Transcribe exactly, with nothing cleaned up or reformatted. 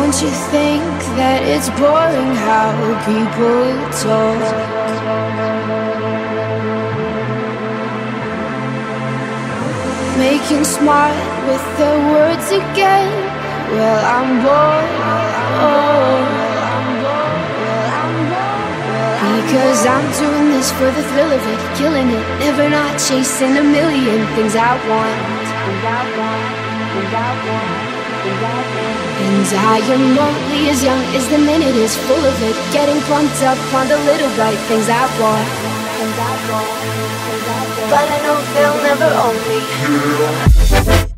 don't you think that it's boring how people talk? Making smart with their words again. Well, I'm bored. Oh, because I'm doing this for the thrill of it, killing it, never not chasing a million things I want. Things I want, things I want, things I want. And I am only as young as the minute is full of it, getting pumped up on the little bright things I want. Things I want, things I want. But I know they'll never own me.